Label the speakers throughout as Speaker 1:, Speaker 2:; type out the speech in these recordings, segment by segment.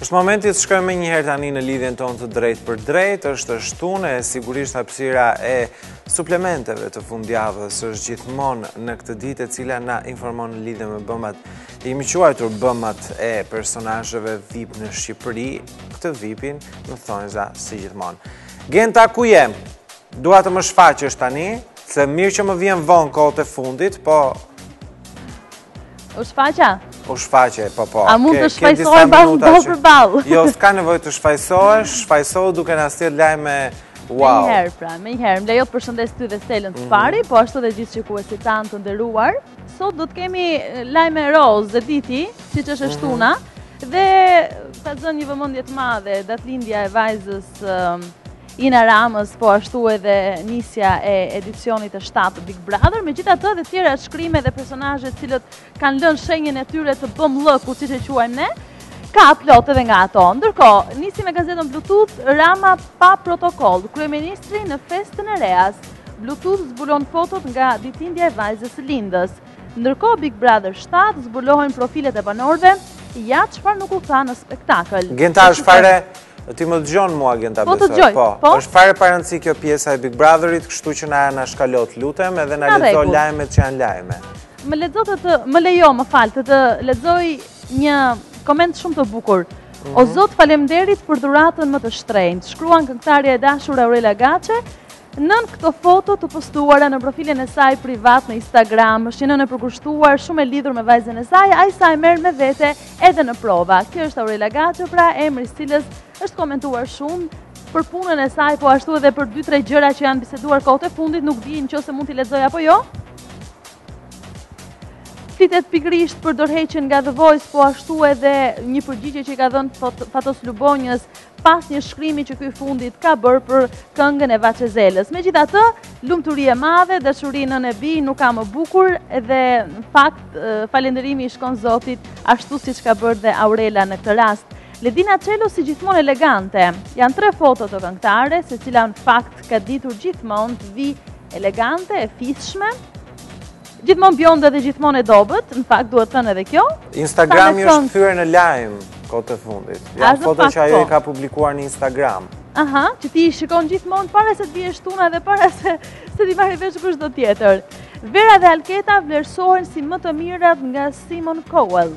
Speaker 1: Është momenti të shkojmë me njëherë tani në lidhjen tonë të drejt për drejt, është shtune, sigurisht hapësira e suplementeve të fundjavës është gjithmonë në këtë ditë e cila na informon në lidhje me bëmat i quajtur bëmat e personazheve VIP në Shqipëri, këtë VIP-in më thonjza si gjithmonë. Genta, ku jem? Dua të më shfaqesh tani, se mirë që më vjen vonë kohët e fundit, po
Speaker 2: U shfaqa?
Speaker 1: U shfaqe, po.
Speaker 2: A mund të shfaqsoj ball për ball?
Speaker 1: Jo, s'ka nevojë të shfaqsohesh, shfaqsohu duke na sjell lajme wow.
Speaker 2: Me njëherë, më lejo të përshëndes ty dhe Selën të pari, po ashtu dhe gjithë shikuesit tanë të nderuar. Sot do të kemi lajme roz dhe diti, siç është shtuna, dhe ka zënë një vëmendje të madhe datëlindja e vajzës Ina Ramës, po ashtu edhe nisja e edicionit të 7 të Big Brother, megjithatë dhe tjera shkrime dhe personazhe të cilët kanë lënë shenjën e tyre të BML-ku, siç e quajmë ne, ka plot edhe nga ato. Ndërkohë, nisi me gazetën Bluetooth Rama pa protokoll, kryeministri në festën e reas. Bluetooth zbulon fotot nga ditëlindja e vajzës së lindës. Ndërkohë Big Brother 7 zbulohen profilet e banorëve, ja çfarë nuk u tha në spektakël.
Speaker 1: Genta është fare Ti më dëgjon mua, Genta, besoj, po. Është fare pa rëndësi kjo pjesa e Big Brotherit, kështu që na shkalot, lutem, edhe na lexo lajmet që janë lajme.
Speaker 2: Më lejo, më fal, të lexoj një koment shumë të bukur. O Zot, faleminderit për dhuratën më të shtrenjtë. Shkruan këngëtarja e dashur Aurela Gaçe nën këto foto të postuara në profilin e saj privat në Instagram. Është një nënë e përkushtuar, shumë e lidhur me vajzën e saj, ai sa e merr me vete edhe në prova. Kjo është Aurela Gaçe, pra emri i cilës është komentuar shumë për punën e saj, po ashtu edhe për 2-3 gjëra që janë biseduar kohët e fundit, nuk di nëse mund t'i lexoj apo jo. Flitet pikërisht për dorëheqjen nga The Voice, po ashtu edhe një përgjigje që i ka dhënë Fatos Lubonjës pas një shkrimi që ky fundit ka bërë për këngën e Vaçezelës. Megjithatë, lumturi e madhe, dashuri nën e bi, nuk ka më bukur, edhe në fakt falënderimi i shkon Zotit, ashtu siç ka bërë dhe Aurela në këtë rast. Ledina Çelo si gjithmonë elegante. Janë 3 foto të këngëtare, secila në fakt ka ditur gjithmonë të vi elegante, e fishme, gjithmonë bjonde dhe gjithmonë e dobët, në fakt duhet thënë edhe kjo.
Speaker 1: Instagrami është kthyer në lajm kohët e fundit. Janë foto që ajo i ka publikuar në Instagram.
Speaker 2: Aha, që ti i shikon gjithmonë para se të vije shtuna dhe para se ti marrë vesh kushdo tjetër. Vera dhe Alketa vlerësohen si më të mirat nga Simon Cowell.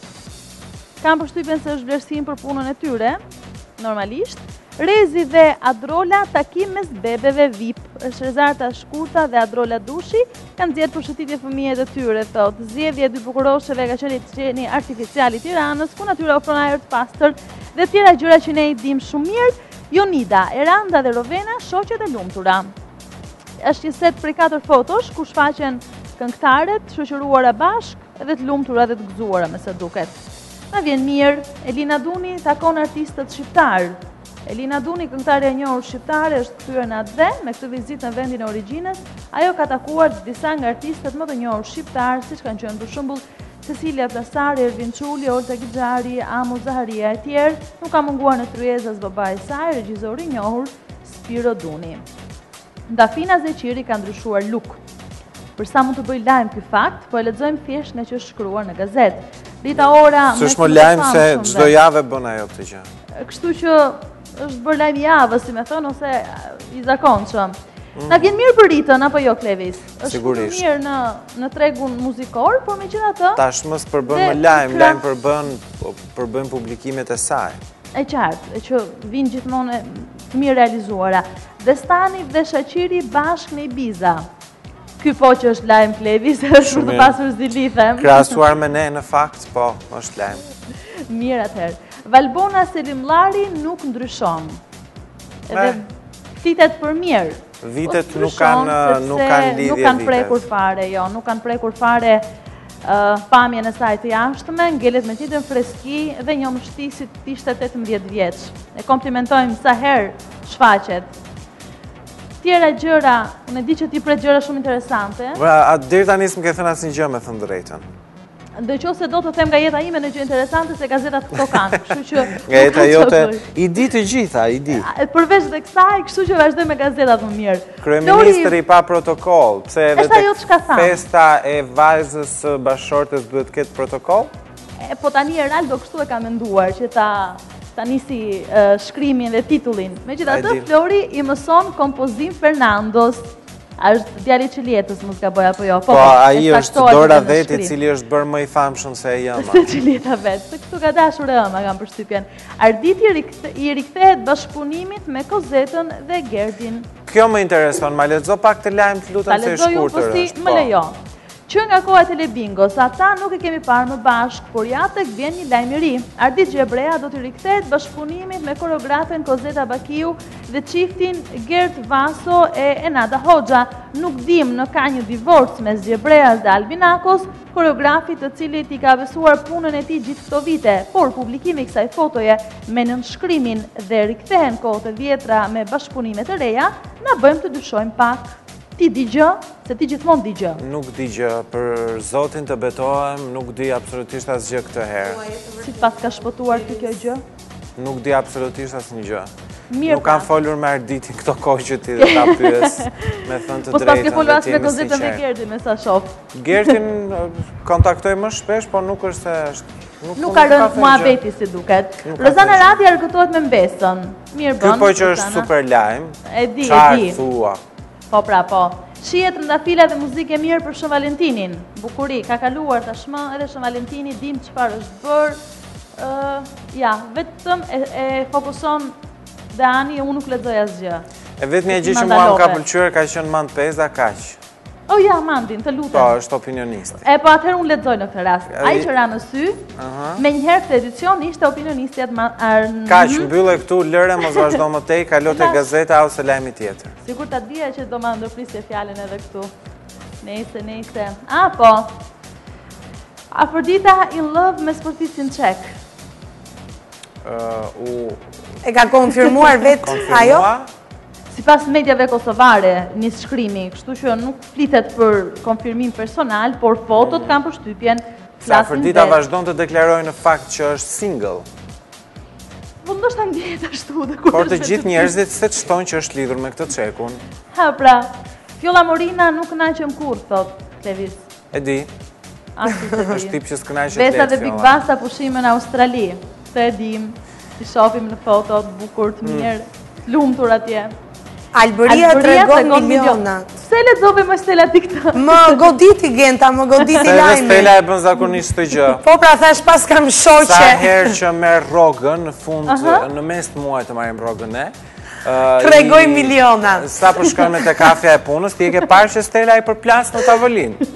Speaker 2: Kam përshtypjen se është vlerësim për punën e tyre, normalisht. Rezi dhe Adrola, takim mes bebeve VIP. Është Rezarta Shkurta dhe Adrola Dushi kanë nxjerrë përshëtitje fëmijët e tyre, thotë. Zgjedhja e 2 bukurosheve ka qenë qeni artificial i Tiranës, ku natyra ofron ajër të pastër dhe tjera gjëra që ne i dim shumë mirë. Jonida, Eranda dhe Rovena, shoqet e lumtura. Është një set prej 4 fotosh ku shfaqen këngëtarët shoqëruara bashkë dhe të lumtura dhe të gëzuara me sa duket. Na vjen mirë, Elina Duni takon artistët shqiptar. Elina Duni, këngëtarja e njohur shqiptare, është kthyer në atë me këtë vizitë në vendin e origjinës. Ajo ka takuar disa nga artistët më të njohur shqiptar, siç kanë qenë për shembull Cecilia Plasari, Ervin Çuli, Olta Gixhari, Amu Zaharia e tjerë. Nuk ka munguar në tryezës babai i saj, regjizori i njohur Spiro Duni. Dafina Zeqiri ka ndryshuar look. Për sa mund të bëj lajm ky fakt, po e lexojmë thjesht në që është shkruar në gazetë. Rita Ora,
Speaker 1: s'është më lajm se çdo javë bën ajo këtë gjë.
Speaker 2: Kështu që është bërë lajm javës, si me thonë, ose i zakonshëm. Na vjen mirë për Ritën, apo jo, Klevis?
Speaker 1: Sigurisht.
Speaker 2: Është mirë në tregun muzikor, por megjithatë
Speaker 1: tashmë përbën me lajm përbën publikimet e saj.
Speaker 2: E qartë, që vinë gjithmonë të mirë realizuara. Destani dhe Shaqiri bashkë në Ibiza. Ky po që është lajm, Klevis, është për të pasur zilithem.
Speaker 1: Krahasuar me ne në fakt, po, është lajm.
Speaker 2: Mirë atëherë. Valbona Selimllari nuk ndryshon. Edhe flitet për mirë.
Speaker 1: Vitet nuk kanë lidhje.
Speaker 2: Nuk kanë prekur fare, jo, nuk kanë prekur fare pamjen e saj të jashtme, ngelet me tjetër freski dhe një mështi si të ishte 18 vjeç. E komplimentojmë sa herë shfaqet. Tjera gjëra, unë e di që ti pret gjëra shumë interesante.
Speaker 1: Deri tani s'më ke thënë asnjë gjë, me thënë drejtën.
Speaker 2: Ndërkohë do të them nga jeta ime në gjë interesante se gazetat këto kanë, kështu që
Speaker 1: nga jeta jote i di të gjitha, i di.
Speaker 2: Përveç dhe kësaj, kështu që vazhdoj me gazetat më mirë.
Speaker 1: Kryeministri pa protokoll, pse edhe tek festa e vajzës së bashkëshortes duhet të ketë protokoll?
Speaker 2: Po tani Eraldo kështu e ka menduar që ta ta nisi shkrimin dhe titullin. Megjithatë,
Speaker 1: di.
Speaker 2: Flori i mëson kompozim Fernandos. Është djali i Julietës, mos gaboj apo jo?
Speaker 1: Po, ai është Dora Veti, i cili është bërë më i famshëm se e Ëma.
Speaker 2: Se Julieta vetë, se këtu ka dashur e Ëma, kam përshtypjen. Arditi i rikthehet bashkëpunimit me Kozetën dhe Gerdin.
Speaker 1: Kjo më intereson, ma lexo pak të lajm të lutem se i shkurtër
Speaker 2: është.
Speaker 1: është.
Speaker 2: Më lejo. Që nga koha e Telebingos, ata nuk e kemi parë më bashkë, por ja tek vjen një lajm i ri. Ardit Gjebrea do të rikthehet bashkëpunimit me koreografen Kozeta Bakiu dhe çiftin Gert Vaso e Enada Hoxha. Nuk dim në ka një divorc mes Gjebreas dhe Albinakos, koreografit të cilit i ka besuar punën e tij gjithë këto vite, por publikimi i kësaj fotoje me nënshkrimin dhe rikthehen kohët e vjetra me bashkëpunime të reja, na bëjmë të dyshojmë pak. Ti di gjë? Se ti gjithmonë di gjë.
Speaker 1: Nuk di gjë, për Zotin të betohem, nuk di absolutisht asgjë këtë herë.
Speaker 2: Si pas ka shpëtuar ty kjo gjë?
Speaker 1: Nuk di absolutisht asnjë gjë.
Speaker 2: Mirë.
Speaker 1: Nuk kam folur me Arditin këto kohë që ti dhe ta pyes, me thënë të
Speaker 2: Po s'pas ke
Speaker 1: drejtën.
Speaker 2: folur as me Kozetën dhe Gerdin, me sa shoh.
Speaker 1: Gertin kontaktoj më shpesh, por nuk është se është...
Speaker 2: Nuk ka rënë muhabeti si duket. Rozana Rati argëtohet me Mbesën. Mirë bën.
Speaker 1: Ky po që është super lajm.
Speaker 2: E di.
Speaker 1: Çfarë thua?
Speaker 2: Po pra po. Shihet trëndafila dhe muzikë e mirë për Shën Valentinin. Bukuri, ka kaluar tashmë edhe Shën Valentini, dim çfarë është bërë. Ja, vetëm e fokuson dhe Ani, unë nuk lexoj asgjë.
Speaker 1: E vetmja gjë që mua më ka pëlqyer ka qenë Mand Peza, kaq.
Speaker 2: O ja, Mandin, të lutem.
Speaker 1: Po, është opinionist.
Speaker 2: E po atëherë unë lexoj në këtë rast. Ai që ra në sy, me njëherë këtë edicion ishte opinionisti
Speaker 1: Kaq, mbyllë këtu, lëre, mos vazhdo më tej, kalo te gazeta ose lajmi tjetër.
Speaker 2: Sigur ta dija që do ma ndërprisje fjalën edhe këtu. Nejse. A, po. Afrodita in love me sportistin çek.
Speaker 3: E ka konfirmuar vetë ajo?
Speaker 2: Si pas medjave kosovare, një shkrimi, kështu që nuk flitet për konfirmim personal, por fotot kam për shtypjen
Speaker 1: Se Afrodita vazhdon të deklarojë në fakt që është single.
Speaker 2: Po ndoshta ndjehet ashtu dhe
Speaker 1: por të gjithë njerëzit se të shtojnë që është lidhur me këtë çekun.
Speaker 2: Ha, pra, Fjolla Morina nuk kënaqem kurrë, thot Klevis.
Speaker 1: E di. Është tip që s'kënaqet
Speaker 2: Vesa dhe Big Basta pushime në Australi. Se e dim, si shohim në fotot, bukur të mirë, lumtur atje.
Speaker 3: Albëria tregon milionat.
Speaker 2: Pse lexove më Stela ti këtë?
Speaker 3: Më goditi Genta, më goditi lajmi.
Speaker 1: Stela e bën zakonisht këtë gjë.
Speaker 3: Po pra thash pas kam shoqe.
Speaker 1: Sa herë që merr rrogën në fund, në mes të muajit të marrim rrogën ne.
Speaker 3: Tregoj miliona.
Speaker 1: Sa po shkojmë te kafja e punës, ti e ke parë që Stela i përplas në tavolinë.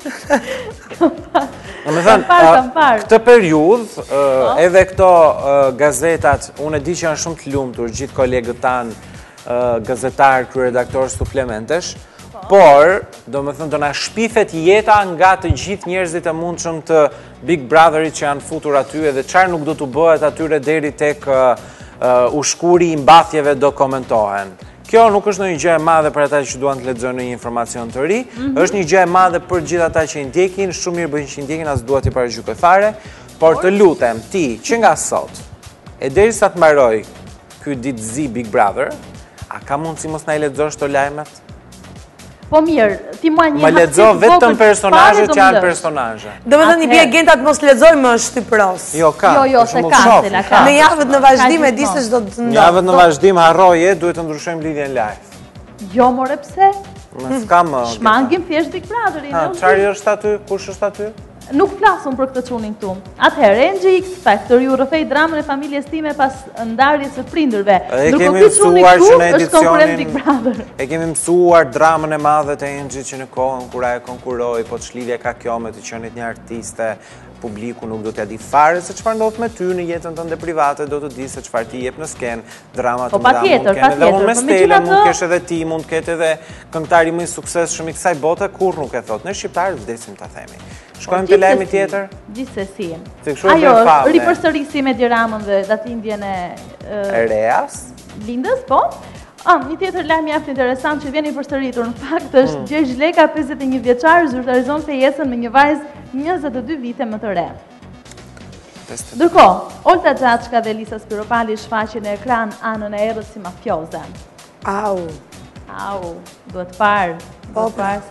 Speaker 1: Këtë periudhë, edhe këto gazetat, unë e di që janë shumë të lumtur, gjithë kolegët tanë, gazetar, kryeredaktor, suplementesh, por, do me thënë, do na shpifet jeta nga të gjithë njerëzit e mundshëm të Big Brotherit që janë futur aty edhe çfarë nuk do të bëhet atyre deri tek ushkuri i mbathjeve do komentohen. Kjo nuk është një gjë e madhe për ata që duan të lexojnë një informacion të ri, është një gjë e madhe për gjithë ata që i ndjekin, shumë mirë bëjnë që i ndjekin, as duat i paragjykoj fare, por të lutem ti që nga sot, e derisa të mbaroj ky ditëzi Big Brother, a ka mundësi mos na i lexosh këto lajmet?
Speaker 2: Po mirë, ti mua një
Speaker 1: më lexo vetëm personazhet që janë personazhe.
Speaker 3: Do të thënë i bie Genta të mos lexoj më shtypros.
Speaker 1: Jo, ka.
Speaker 2: Jo, se ka.
Speaker 3: Në javët në vazhdim e di se ç'do të ndodhë.
Speaker 1: Në javët në vazhdim harroje, duhet të ndryshojmë lidhjen live.
Speaker 2: Jo, more pse?
Speaker 1: S'kam.
Speaker 2: Shmangim thjesht Big Brotherin.
Speaker 1: Çfarë është aty? Kush është aty?
Speaker 2: Nuk flasun për këtë çunin këtu. Atëherë, NGX Factor ju rrëfej dramën e familjes time pas ndarjes së prindërve.
Speaker 1: E kemi mësuar që në edicionin, e kemi mësuar dramën e madhe të NG që në kohën kur ai konkuroi, po ç'lidhje ka kjo me të qenit një artiste, publiku nuk do t'ja di fare se çfarë ndodh me ty në jetën tënde private, do të di se çfarë ti jep në sken, drama të mëdha mund të kenë edhe unë me Stela, mund të kesh edhe ti, mund të ketë edhe këngëtari më i suksesshëm i kësaj bote, kur nuk e thot. Ne shqiptarët vdesim ta themi. Shkojmë te lajmi tjetër?
Speaker 2: Gjithsesi.
Speaker 1: Ajo,
Speaker 2: ripërsërisi me Diramën dhe datindjen e
Speaker 1: Reas?
Speaker 2: Lindës, po? Një tjetër lajm mjaft interesant që vjen i përsëritur, në fakt është Gjergj Leka, 51 vjeçar, zyrtarizon fejesën me një vajzë 22 vite më të re. Ndërkohë, Olta Xhaçka dhe Elisa Spiropali shfaqin në ekran anën e errët si mafioze.
Speaker 3: Au,
Speaker 2: duhet parë se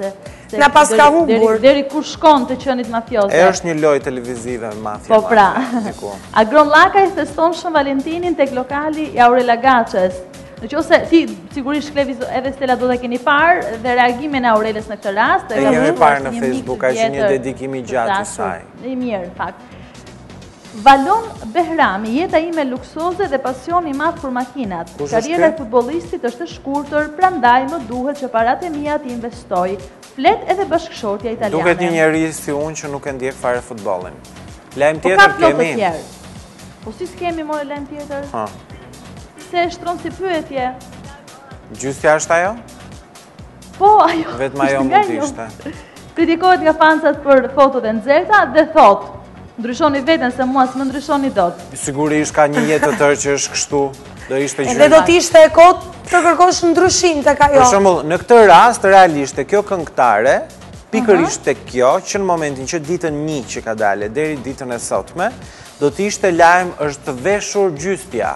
Speaker 3: Na pas ka humbur.
Speaker 2: Deri kur shkon të qenit mafioze.
Speaker 1: Është një lojë televizive me mafia.
Speaker 2: Po pra.
Speaker 1: Diku.
Speaker 2: Agron Llakaj feston Shën Valentinin tek lokali i Aurela Gaçës. Nëse ti sigurisht Klevi edhe Stella do ta keni parë dhe reagimin e Aureles në këtë rast,
Speaker 1: e kemi parë në Facebook, ka qenë një dedikim i gjatë i saj.
Speaker 2: I mirë, në fakt. Valon Behrami, jeta ime luksoze dhe pasion i madh për makinat. Karriera e futbollistit është e shkurtër, prandaj më duhet që paratë e mia të investoj. Flet edhe bashkëshortja italiane.
Speaker 1: Duket një njerëz si unë që nuk e ndjek fare futbollin. Lajm tjetër kemi.
Speaker 2: Po si s'kemi more lajm tjetër?
Speaker 1: Ha.
Speaker 2: Se shtron si pyetje.
Speaker 1: Gjystja është ajo?
Speaker 2: Po, ajo.
Speaker 1: Vetëm ajo mund të ishte.
Speaker 2: Kritikohet nga fansat për fotot e nxehta dhe thot: ndryshoni veten se mua s'më ndryshoni dot.
Speaker 1: Sigurisht ka një jetë të tërë që është kështu, do ishte gjë.
Speaker 3: Edhe do t'ishte e kot të kërkosh ndryshim tek ajo.
Speaker 1: Për shembull, në këtë rast realisht kjo këngëtare, pikërisht tek kjo, që në momentin që ditën 1 që ka dalë deri ditën e sotme, do t'ishte lajm është të veshur gjystja.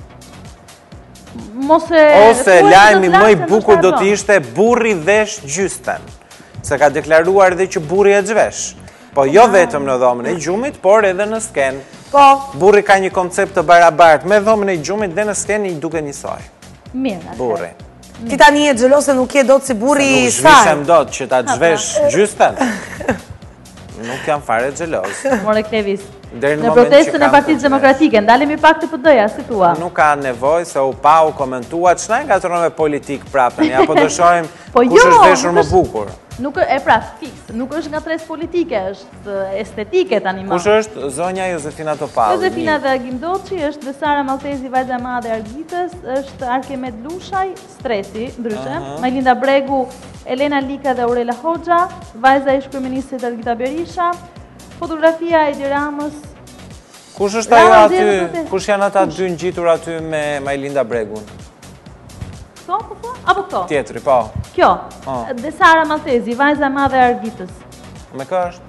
Speaker 1: Ose lajmi më i bukur do t'ishte burri vesh gjysten, se ka deklaruar edhe që burri e zhvesh. Po jo vetëm në dhomën e gjumit, por edhe në sken.
Speaker 3: Po.
Speaker 1: Burri ka një koncept të barabartë me dhomën e gjumit dhe në sken i duke njësoj.
Speaker 2: Mirë.
Speaker 1: Burri.
Speaker 3: Ti tani e xhelose nuk je dot si burri i saj.
Speaker 1: Nuk zhvishem dot që ta zhvesh gjysten. Nuk jam fare xheloz.
Speaker 2: More Klevis.
Speaker 1: Në
Speaker 2: protestën e Partisë Demokratike, ndalemi pak të PD-ja, si thua.
Speaker 1: Nuk ka nevojë se u komentua, ç'na ngatron me politik prapë, apo do shohim kush është veshur më bukur.
Speaker 2: Nuk e pra fiks, nuk është ngatres politike, është estetike tani më.
Speaker 1: Kush është zonja Josefina Topalli?
Speaker 2: Josefina dhe Agim Doçi, është dhe Sara Maltezi, vajza e madhe e Argitës, është Arkemed Lushaj, Stresi, ndryshe, Majlinda Bregu, Elena Lika dhe Aurela Hoxha, vajza e ish-kryeministit Argita Berisha, fotografia e Edi Ramës.
Speaker 1: Kush është ajo aty? Kush janë ata dy ngjitur aty me Majlinda Bregun?
Speaker 2: Këto, po? Apo këto?
Speaker 1: Tjetri, po.
Speaker 2: Kjo, dhe Sara Maltezi, vajza e madhe e Argitës.
Speaker 1: Me kë është?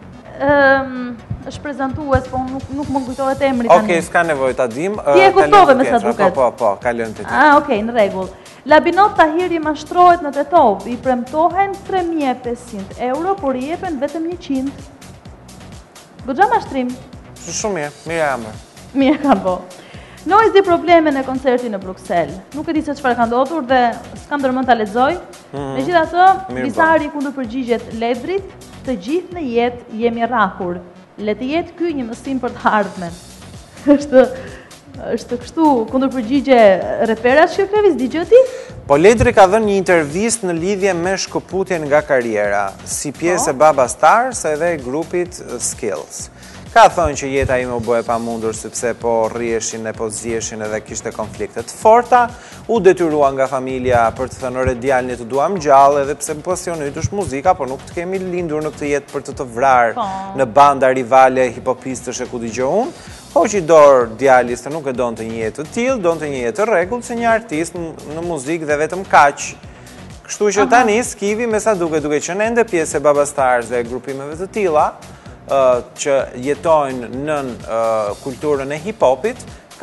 Speaker 2: Është prezantues, po nuk më kujtohet emri tani.
Speaker 1: Okej, s'ka nevojë ta dim.
Speaker 2: Ti e kuptove me sa duket.
Speaker 1: Po, kalojmë te ti.
Speaker 2: Okej, në rregull. Labinot Tahiri mashtrohet në Tetov, i premtohen 3.500 euro, por i jepen vetëm 100. Goxha mashtrim.
Speaker 1: Shumë mirë, mirë ambër.
Speaker 2: Mirë ka bo. Noiz di probleme në koncertin në Bruxelles. Nuk e di se çfarë ka ndodhur dhe s'kam ndërmend ta lexoj. Megjithatë, Bisari kundër përgjigjet Ledrit, të gjithë në jetë jemi rrahur. Le të jetë ky një mësim për të ardhmen. Është kështu kundër përgjigje reperash që Klevis digjeti?
Speaker 1: Po Ledri ka dhënë një intervistë në lidhje me shkëputjen nga karriera, si pjesë e Baba Stars edhe grupit Skills. Ka thënë që jeta ime u bë e pamundur sepse po rrieshin e po zgjeshin edhe kishte konflikte të forta, u detyrua nga familja për të thënë ore djalë të duam gjallë edhe pse më pasionit është muzika, por nuk të kemi lindur në këtë jetë për të vrarë në banda rivale hipopistësh e ku dëgjoj unë. Hoqi dorë djali se nuk e donte një jetë të tillë, donte një jetë të rregullt se një artist në muzikë dhe vetëm kaq. Kështu që tani Skivi me sa duke qenë ende pjesë e Baba Stars dhe grupimeve të tilla që jetojnë në kulturën e hip-hopit,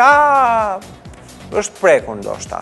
Speaker 1: është prekur ndoshta.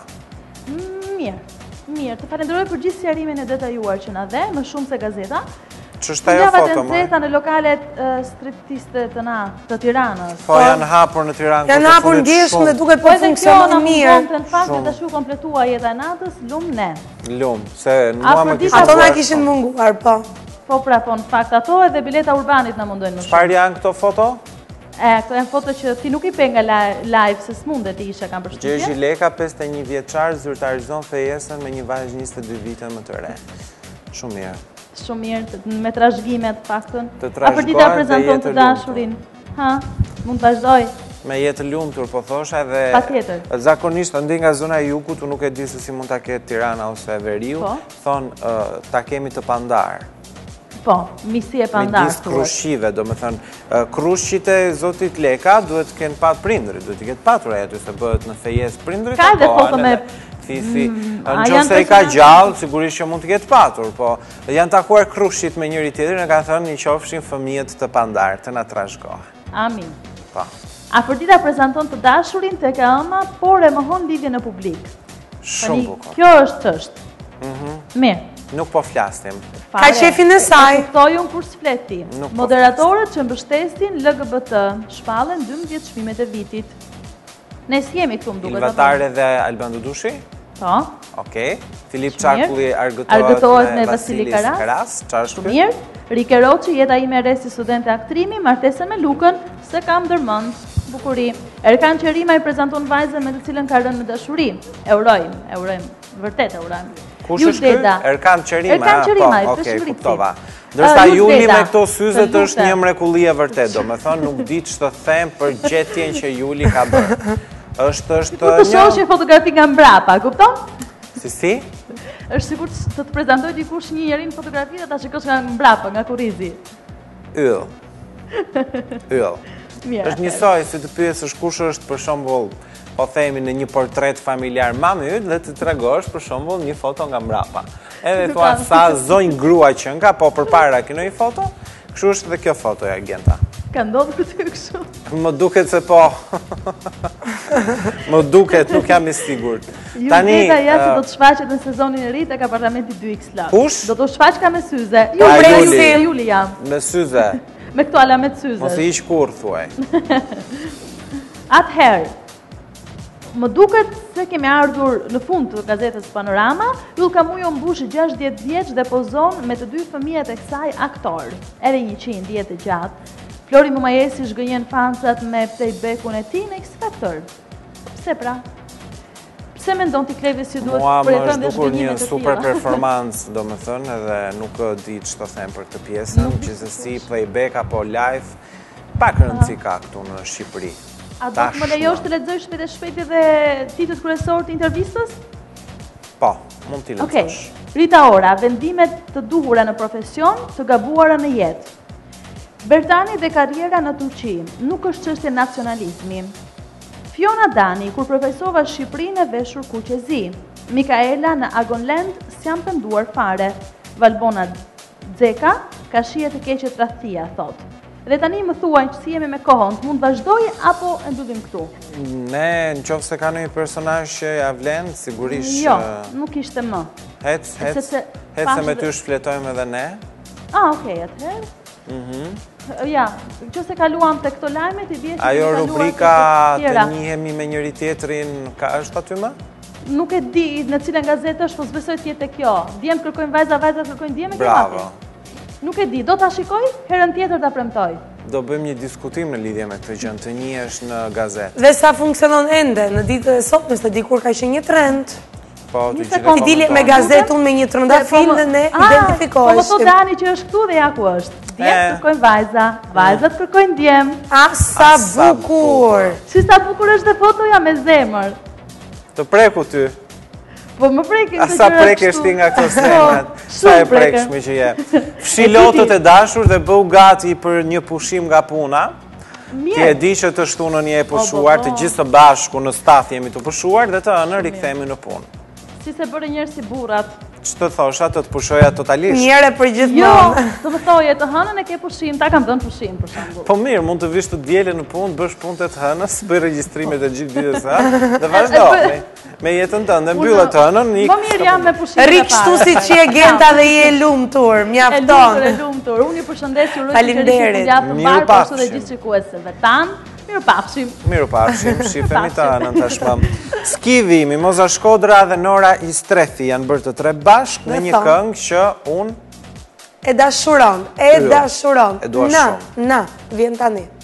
Speaker 2: Mirë, të falenderoj për gjithë sqarimin e detajuar që na dhe, më shumë se gazeta.
Speaker 1: Ç'është ajo foto më?
Speaker 2: Nxehta në lokalet striptiste të Tiranës.
Speaker 1: Po janë hapur në Tiranë.
Speaker 3: Janë hapur ndjeshëm dhe duket po funksionon mirë.
Speaker 2: Në fakt që tash u kompletua jeta e natës, lum ne.
Speaker 1: Lum, se mua më kishin.
Speaker 3: Ato na kishin munguar, po.
Speaker 2: Po pra, po në fakt ato edhe bileta urbanit na mundojnë më shumë.
Speaker 1: Çfarë janë këto foto?
Speaker 2: Këto janë foto që ti nuk i pe nga live se s'mundet ti isha kam përshtypje.
Speaker 1: Gjergji Leka, 51 vjeçar, zyrtarizon fejesën me një vajzë 22 vite më të re. Shumë mirë.
Speaker 2: Shumë mirë, me trashëgimet faktën.
Speaker 1: Të trashëgohet
Speaker 2: a për dita prezanton të dashurin. Mund të vazhdoj.
Speaker 1: Me jetë lumtur, po thosha dhe...
Speaker 2: Patjetër.
Speaker 1: Zakonisht, ndi nga zona e Jugut, tu nuk e di se si mund ta ketë Tirana ose Veriu, thonë ta kemi të pandar.
Speaker 2: Po, misi e pandar.
Speaker 1: Midis krushive, do me thënë, krushit e Zotit Leka duhet të kenë pat prindrit, duhet të ketë patur e aty se bëhet në fejes prindrit.
Speaker 2: Ka dhe foto me...
Speaker 1: Në qëse i ka gjallë, sigurisht që mund të ketë patur, po janë takuar krushit me njëri tjetër, në ka thënë një qofshin fëmijët të pandar, të na trashëgohen.
Speaker 2: Amin.
Speaker 1: Po.
Speaker 2: Afrodita prezanton të dashurin tek ëma, por e mohon lidhjen në publik.
Speaker 1: Shumë bukur.
Speaker 2: Kjo është çështë. Mirë.
Speaker 1: Nuk po flastim.
Speaker 3: Ka qefin e saj.
Speaker 2: Kuptoj unë kur s'fleti.
Speaker 1: Nuk po
Speaker 2: Moderatorët që mbështesin LGBT shpallen 12 çmimet e vitit. Ne si jemi këtu më duket.
Speaker 1: Ilvatare dhe Alban Dudushi?
Speaker 2: Po.
Speaker 1: Okej. Filip
Speaker 2: Mirë.
Speaker 1: Çakulli
Speaker 2: Argëtohet
Speaker 1: me
Speaker 2: me Vasili Karas.
Speaker 1: Çfarë është ky?
Speaker 2: Mirë. Rike Roçi, jeta ime e re si studente aktrimi, martesën me Lukën, se kam ndërmend. Bukuri. Erkan Qerima i prezanton vajzën me të cilën ka rënë në dashuri. E urojmë, vërtet e urojmë.
Speaker 1: Kush është ky? Erkan Qerima.
Speaker 2: Erkan Qerima, i
Speaker 1: okej,
Speaker 2: Peshqërit.
Speaker 1: kuptova. Ndërsa Juli me këto syze
Speaker 2: të
Speaker 1: është një mrekulli e vërtet, domethënë nuk di ç'të them për gjetjen që Juli ka bërë. Është
Speaker 2: Po të shohësh fotografi nga mbrapa, kupton?
Speaker 1: Si?
Speaker 2: Është sigurt të të prezantoj dikush një njeri në fotografi dhe ta shikosh nga mbrapa, nga kurrizi.
Speaker 1: Yll.
Speaker 2: Mirë.
Speaker 1: Është njësoj si të pyesësh kush është për shembull, po themi në një portret familjar mami yt dhe të tregosh për shembull një foto nga mbrapa. Edhe thua sa zonjë grua që nga, po përpara ke një foto? Kështu është dhe kjo fotoja, Genta.
Speaker 2: Ka ndodhur këtë kështu?
Speaker 1: Më duket se po. Më duket, nuk jam i sigurt.
Speaker 2: Tani ja se do të shfaqet në sezonin e ri tek apartamenti 2X Lab.
Speaker 1: Kush?
Speaker 2: Do të shfaqka me syze. Juli jam.
Speaker 1: Me syze.
Speaker 2: Me këto alamet syze.
Speaker 1: Mos i ish kur thuaj.
Speaker 2: Atëherë, më duket se kemi ardhur në fund të gazetës Panorama. Yll Kamujo mbush 60 vjeç dhe pozon me të dy fëmijët e kësaj aktor. Ere 100 jetë gjatë. Flori Mumajesi zhgënjen fansat me playbacun e tij në X Factor. Pse pra? Pse mendon ti Klevi si duhet
Speaker 1: të
Speaker 2: përjetojmë
Speaker 1: dhe zhgënjime të tilla? Mua më është dukur një super performancë, domethënë, edhe nuk di ç'të them për këtë pjesën, gjithsesi playback apo live, pak rëndësi ka këtu në Shqipëri.
Speaker 2: A do të më lejosh të lexoj shpejt edhe titullat kryesor të intervistës?
Speaker 1: Po, mund t'i lexosh.
Speaker 2: Rita Ora, vendimet të duhura në profesion, të gabuara në jetë. Bertani dhe karriera në Turqi, nuk është çështje nacionalizmi. Fiona Dani, kur profesova Shqipërinë e veshur kuqezi. Mikaela në Agonland s'jam penduar fare. Valbona Dzeka, ka shije të keqe tradhtia, thot. Dhe tani më thuaj që si jemi me kohën, mund vazhdoj apo e mbyllim këtu?
Speaker 1: Ne, në qoftë se ka një personazh që ja vlen, sigurisht...
Speaker 2: Jo, nuk ishte më.
Speaker 1: Hec se me ty shfletojmë edhe ne.
Speaker 2: Okej, atëherë. Ja, që se kaluam të këto lajmet, i bje që
Speaker 1: ajo rubrika të njihemi me njëri tjetrin, ka është aty më?
Speaker 2: Nuk e di në cilën gazetë është, po s'besoj tjetë e kjo. Djemë kërkojnë vajza, vajza kërkojnë djemë e kjo mati.
Speaker 1: Bravo.
Speaker 2: Nuk e di, do t'a shikoj, herën tjetër t'a premtoj.
Speaker 1: Do bëjmë një diskutim në lidhje me këtë gjë, të njihesh në gazetë.
Speaker 3: Dhe sa funksionon ende, në ditë e sotme, se dikur ka qenë një trend.
Speaker 1: Po,
Speaker 3: ti dili me gazetun me një trëndafil dhe ne identifikohesh.
Speaker 2: Po më thot Dani që është këtu dhe ja ku është. Djemë kërkojnë vajza, vajzat kërkojnë djemë.
Speaker 3: Sa bukur!
Speaker 2: Si sa bukur është dhe fotoja me zemër.
Speaker 1: Të preku ty.
Speaker 2: Po më prekin të gjëra kështu.
Speaker 1: Sa prekesh ti nga këto zemrat. Sa e prekshme që je. Fshi lotët e dashur dhe bëu gati për një pushim nga puna. Ti e di që të shtunën je e pushuar, të gjithë së bashku në staf jemi të pushuar dhe të ënë rikthehemi në punë.
Speaker 2: Si se bërë njërë si burat.
Speaker 1: Që të thosha, të të pushoja totalisht?
Speaker 3: Njëre për gjithmonë.
Speaker 2: Jo, të më thoje, të hënën e ke pushim, ta kam dhënë pushim, për shembull.
Speaker 1: Po mirë, mund të vish të djele në punë, bësh punë të hënës, bëj regjistrimet e gjithë ditës së, dhe vazhdo, me jetën tënde, mbyllë të hënën, nik.
Speaker 2: Më mirë jam me pushim.
Speaker 3: Rik shtu si që e Genta dhe je lumtur, mjafton.
Speaker 2: E lumtur, unë i përshëndes ju rrëtë që rishë fundjavë të mbarë, për së dhe gjithë shikuesëve tanë. Miru pafshim,
Speaker 1: shifemi të anën tashmë. Skivi, Mimoza Shkodra dhe Nora Istrethi janë bërë të tre bashkë në një këngë që unë...
Speaker 3: E dashuron,
Speaker 1: E dua shumë.
Speaker 3: Na, vjen tani.